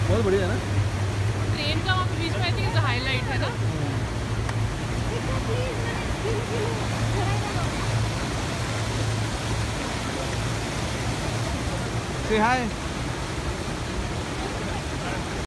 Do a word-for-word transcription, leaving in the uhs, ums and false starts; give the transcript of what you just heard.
बहुत बढ़िया है ना। ट्रेन का वहाँ पे बीच में आई थिंक हाईलाइट है ना। Say hi.